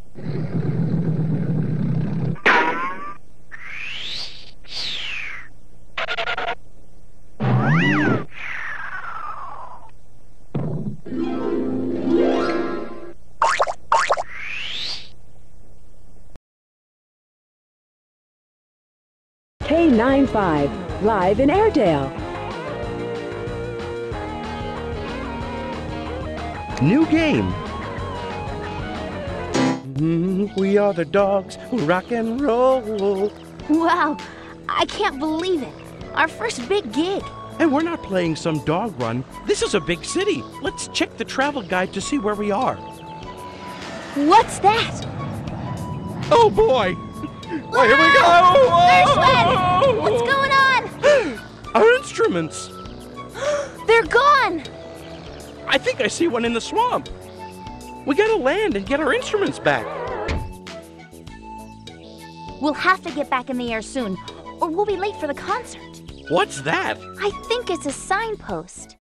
K95, live in Airedale. New game. We are the dogs who rock and roll. Wow, I can't believe it. Our first big gig. And we're not playing some dog run. This is a big city. Let's check the travel guide to see where we are. What's that? Oh boy! Well, here we go! Gershwin! What's going on? Our instruments! They're gone! I think I see one in the swamp. We gotta land and get our instruments back. We'll have to get back in the air soon, or we'll be late for the concert. What's that? I think it's a signpost.